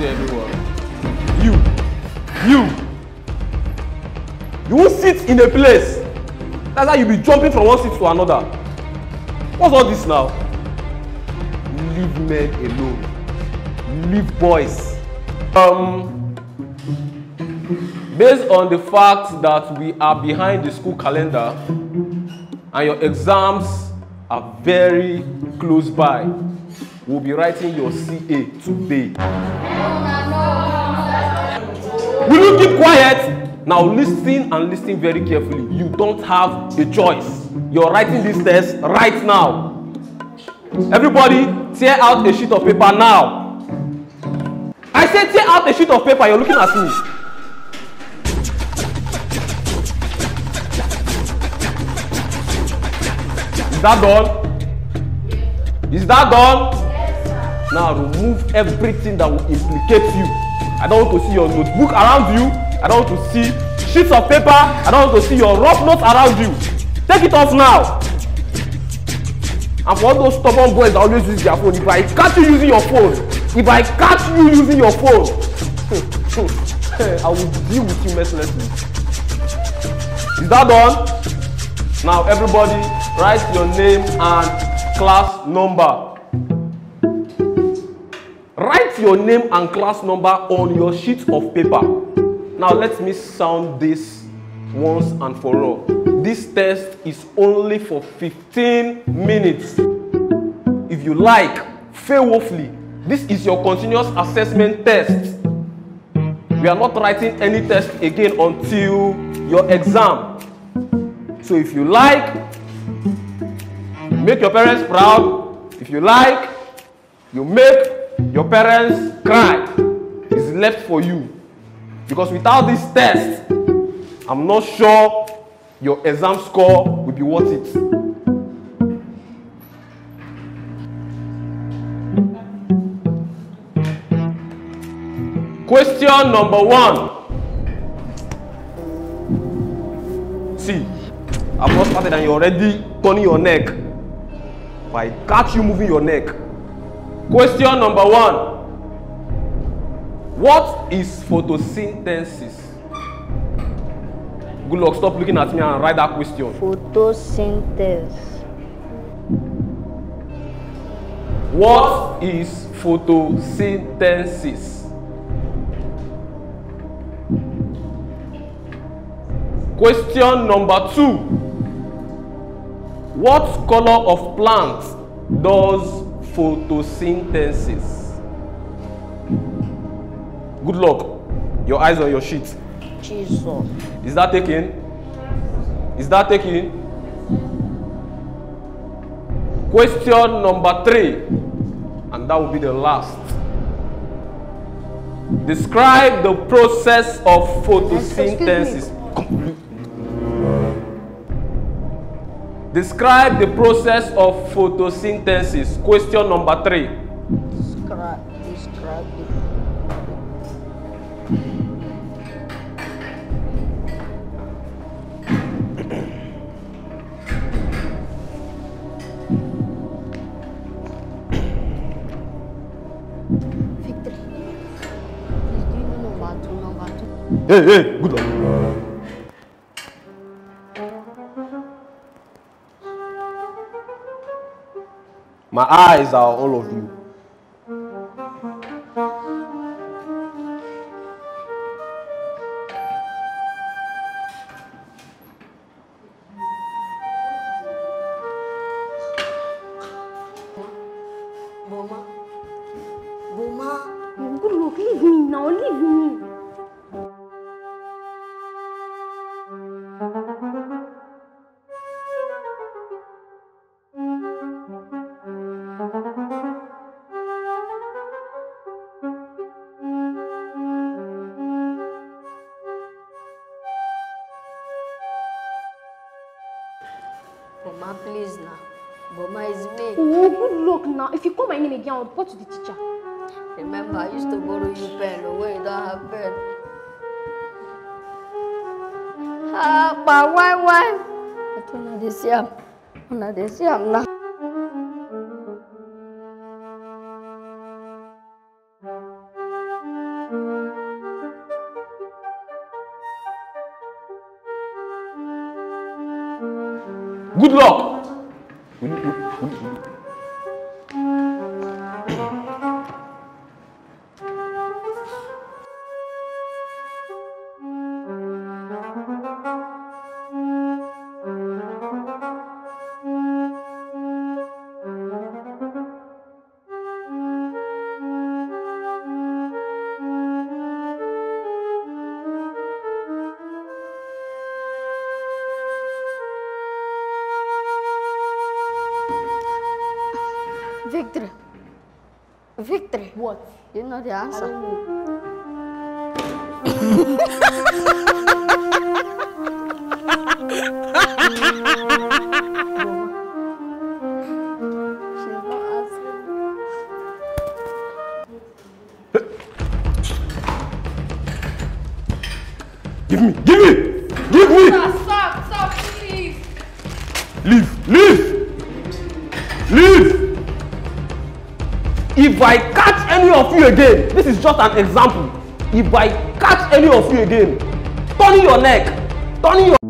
Easy, everyone. You won't sit in a place. That's how you be jumping from one seat to another. What's all this now? Leave men alone. Leave boys. Based on the fact that we are behind the school calendar and your exams are very close by, we'll be writing your CA today. Will you keep quiet? Now listen and listen very carefully. You don't have a choice. You're writing this test right now. Everybody, tear out a sheet of paper now. I said tear out a sheet of paper. You're looking at me. Is that done? Is that done? Yes, sir. Now remove everything that will implicate you. I don't want to see your notebook around you. I don't want to see sheets of paper. I don't want to see your rough notes around you. Take it off now. And for all those stubborn boys that always use their phone, if I catch you using your phone, I will deal with you mercilessly. Is that done? Now everybody write your name and class number. Write your name and class number on your sheet of paper. Now let me sound this once and for all. This test is only for 15 minutes. If you like, fail woefully. This is your continuous assessment test. We are not writing any test again until your exam. So if you like, make your parents proud. If you like, you make your parents cry. It's left for you. Because without this test, I'm not sure your exam score will be worth it. Question number 1. See, I've not started and you're already turning your neck. If I catch you moving your neck. Question number 1. What is photosynthesis? Good luck, stop looking at me and write that question. Photosynthesis. What is photosynthesis? Question number 2. What color of plant does photosynthesis? Good luck. Your eyes on your sheet. Jesus. Is that taken? Is that taken? Question number 3. And that will be the last. Describe the process of photosynthesis. Describe the process of photosynthesis. Question number 3. Describe it. Victory. Please do you know number 2? Hey, good luck. My eyes are all of you. Boma. Good luck, leave me now, leave me. Boma, please now. Boma is me. Oh, good luck now. If you call my name again, I'll report to the teacher. Remember, I used to borrow you pen when you don't have pen. Ah, but why? I told her this year. Now. Good luck. Victory. Victory. What? You know the answer. I don't know. She's not answering. Give me. Stop, please. Leave. If I catch any of you again, this is just an example. If I catch any of you again, turn your neck, turn your...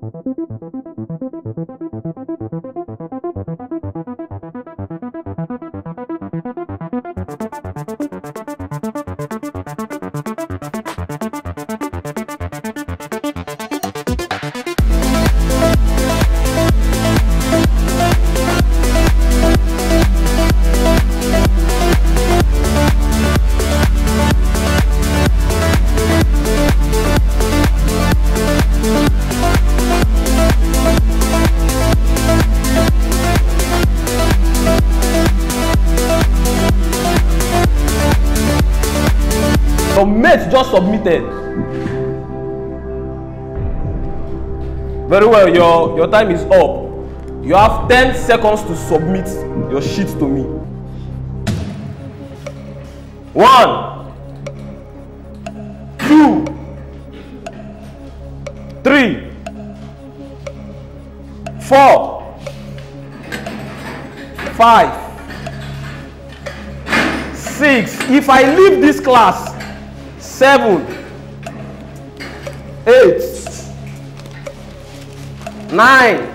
Your mate just submitted. Very well, your time is up. You have 10 seconds to submit your sheet to me. 1, 2, 3, 4, 5, 6. If I leave this class, 7, 8, 9.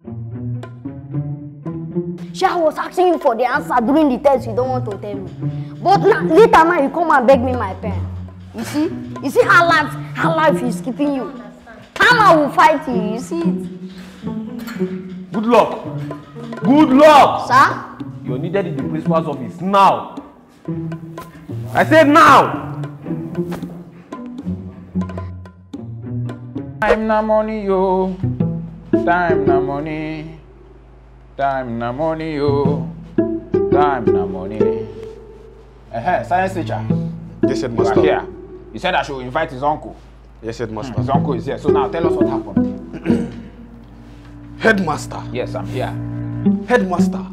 I was asking you for the answer during the test. You don't want to tell me. But later now you come and beg me my pen. You see how life is keeping you. Hammer will fight you. You see it. Good luck. Good luck. Sir? You're needed in the principal's office now. I said now. Time na money, yo. Time na money. Time na money, yo. Time na money. Science teacher. Yes, You are headmaster. here. He said I should invite his uncle. Yes, headmaster. His uncle is here. So now tell us what happened. Headmaster. Yes, I'm here. Headmaster.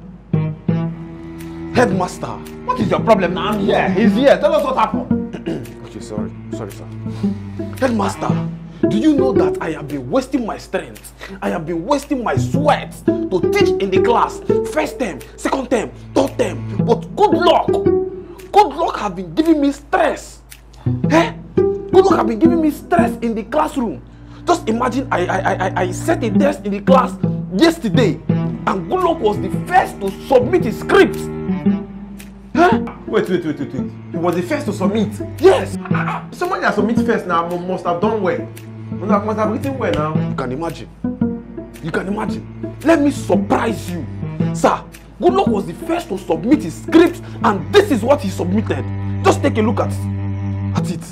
Headmaster. What is your problem now? I'm here. He's here. Tell us what happened. Okay, sorry, sir. Headmaster, do you know that I have been wasting my strength? I have been wasting my sweat to teach in the class. First term, second term, third term. But good luck have been giving me stress. Eh? Good luck have been giving me stress in the classroom. Just imagine I set a test in the class yesterday, and Good Luck was the first to submit his script. Huh? Wait. He was the first to submit. Yes. Someone that submits first now must have done well. Must have written well now. You can imagine. Let me surprise you. Sir, Good Luck was the first to submit his script, and this is what he submitted. Just take a look at it.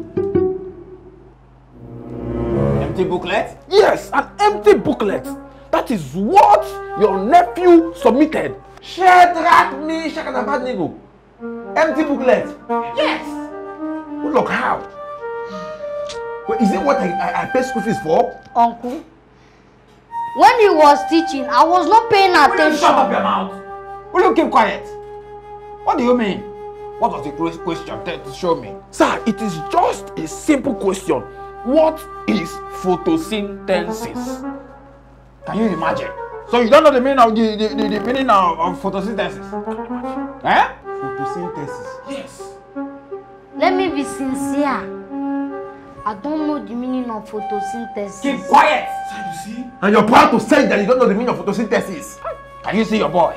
Empty booklet? Yes, an empty booklet. That is what your nephew submitted. Shadrach, Meshach, and Abednego. Empty booklet. Yes. Good luck, how? Wait, is it what I pay school fees for? Uncle, when he was teaching, I was not paying Will you attention. shut up your mouth? Will you keep quiet? What do you mean? What was the question? Tell to show me. Sir, it is just a simple question. What is photosynthesis? Can you imagine? So you don't know the meaning of the meaning of photosynthesis? Eh? Photosynthesis. Yes. Let me be sincere. I don't know the meaning of photosynthesis. Keep quiet. Sir, you see? And you're proud to say that you don't know the meaning of photosynthesis. Can you see your boy?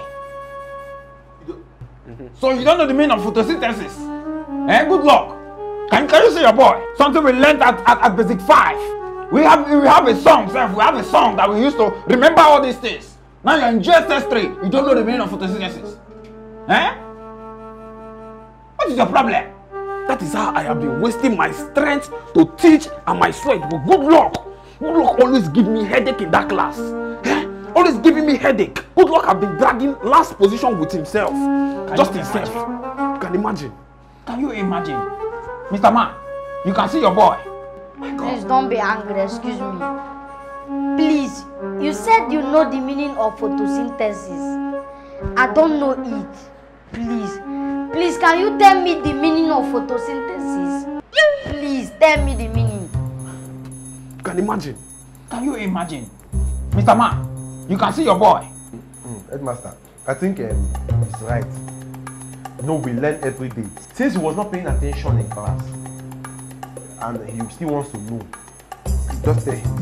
So you don't know the meaning of photosynthesis? Eh? Good luck. Can you see your boy? Something we learned at basic 5. We have a song, sir. We have a song that we used to remember all these things. Now you're in GSS 3. You don't know the meaning of photosynthesis. Eh? What is your problem? That is how I have been wasting my strength to teach and my sweat. But good luck always give me headache in that class. Eh? Always giving me headache. Good luck have been dragging last position with himself. Just himself. You can imagine. Can you imagine? Mr. Man, you can see your boy. Please don't be angry, excuse me. Please, you said you know the meaning of photosynthesis. I don't know it. Please, can you tell me the meaning of photosynthesis? Please, tell me the meaning. You can imagine. Can you imagine? Mr. Man, you can see your boy. Headmaster, I think he's right. No, we learn every day. Since he was not paying attention in class, and he still wants to know, just tell him.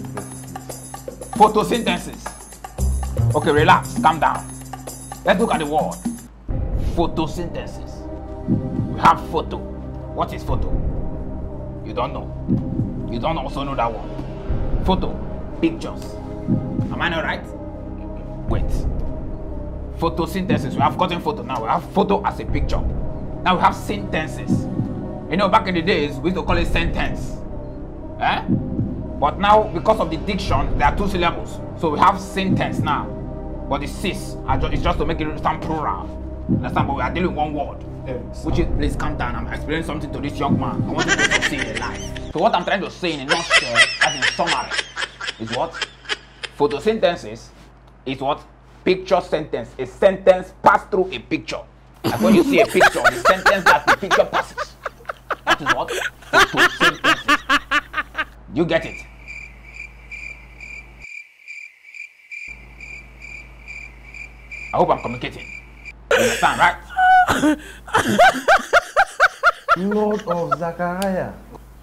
Photosynthesis. Okay, relax, calm down. Let's look at the word. Photosynthesis. We have photo. What is photo? You don't know. You don't also know that word. Photo. Pictures. Am I not right? Wait. Photosynthesis. We have gotten photo now. We have photo as a picture. Now we have sentences. You know, back in the days, we used to call it sentence. Eh? But now, because of the diction, there are 2 syllables. So we have sentence now. But the cis is just to make it sound plural. Understand? But we are dealing with one word. Which is, please calm down. I'm explaining something to this young man. I want you to succeed in life. So what I'm trying to say in a nutshell, as in summary, is what? Photosynthesis is what? Picture sentence. A sentence passed through a picture. Like when you see a picture, the sentence that the picture passes. That is what? Photosynthesis. You get it? I hope I'm communicating. You understand, right? Lord of Zachariah.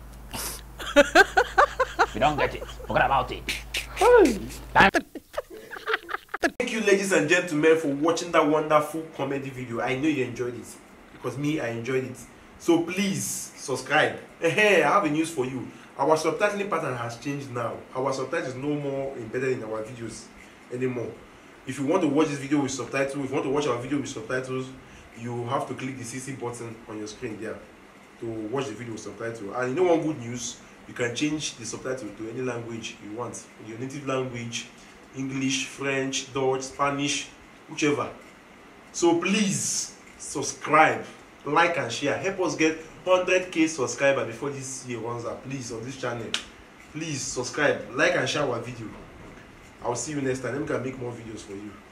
If you don't get it, forget about it. Time. Thank you, ladies and gentlemen, for watching that wonderful comedy video. I know you enjoyed it because me, I enjoyed it. So please subscribe. Hey, I have a news for you. Our subtitling pattern has changed now. Our subtitles is no more embedded in our videos anymore. If you want to watch this video with subtitles, if you want to watch our video with subtitles, you have to click the CC button on your screen there to watch the video with subtitles. And you know one good news, you can change the subtitle to any language you want. Your native language, English, French, Dutch, Spanish, whichever. So please subscribe, like and share. Help us get 100k subscribers before this year runs out. Please, on this channel. Please subscribe, like and share our video. I'll see you next time. Then we can make more videos for you.